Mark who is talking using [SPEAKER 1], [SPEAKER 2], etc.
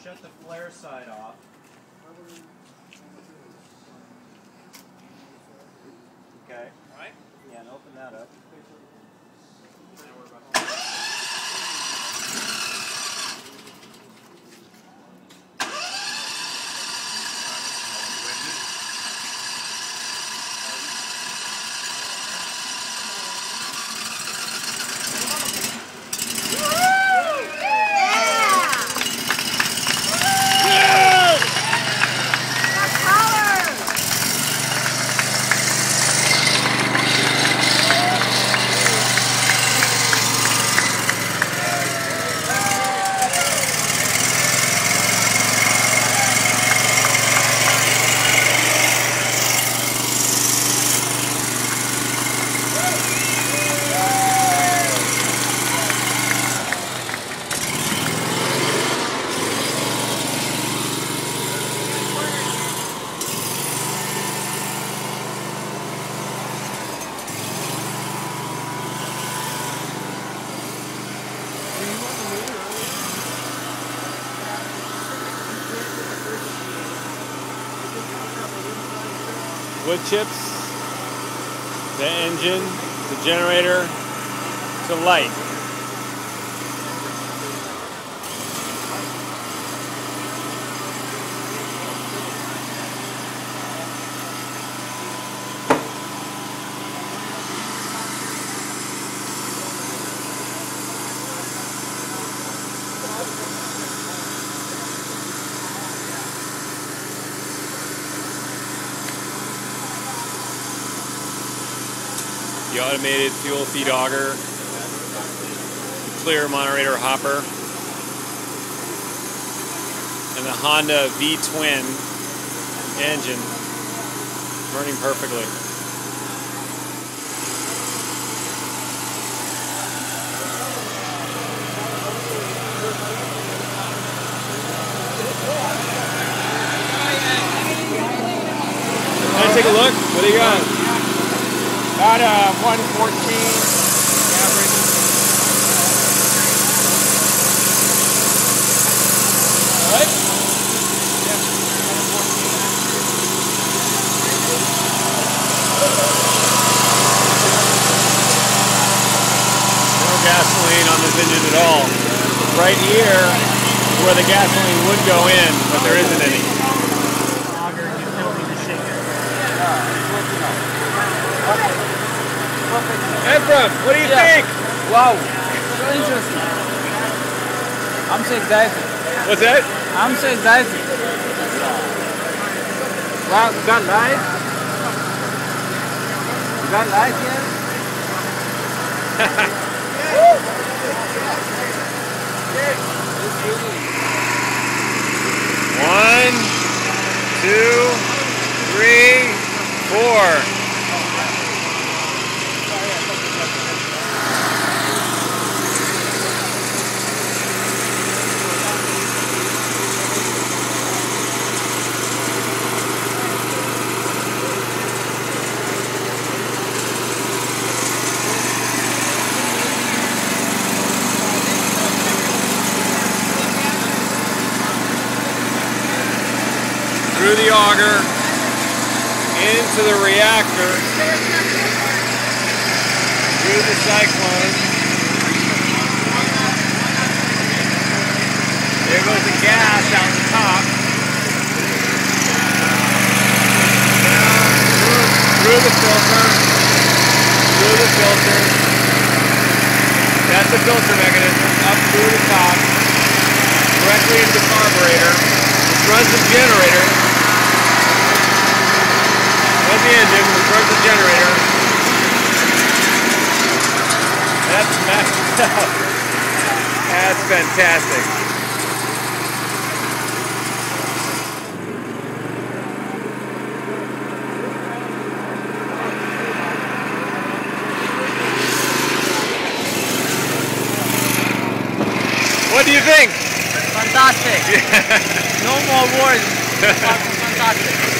[SPEAKER 1] shut the flare side off. Okay.
[SPEAKER 2] All right.
[SPEAKER 1] Yeah, and open that up.
[SPEAKER 3] Wood chips, the engine, the generator, to light. The automated fuel feed auger, the clear moderator hopper, and the Honda V-twin engine burning perfectly. Can I take a look? What do you got?
[SPEAKER 2] About 114 average. What? Yeah, 114.
[SPEAKER 3] No gasoline on this engine at all. Right here is where the gasoline would go in, but there isn't any. Ephraim, what do you think?
[SPEAKER 4] Wow, so interesting. I'm so excited.
[SPEAKER 3] What's that?
[SPEAKER 4] I'm so excited. Wow, you got light? You got light here?
[SPEAKER 3] One, two, three, four. Through the auger, into the reactor, through the cyclone. There goes the gas out the top. Down through the filter, through the filter. That's the filter mechanism, up through the top, directly into the carburetor, which runs the generator. That's the engine, which runs the generator. That's maxed out. That's fantastic. What do you think?
[SPEAKER 4] Fantastic. No more words. Fantastic.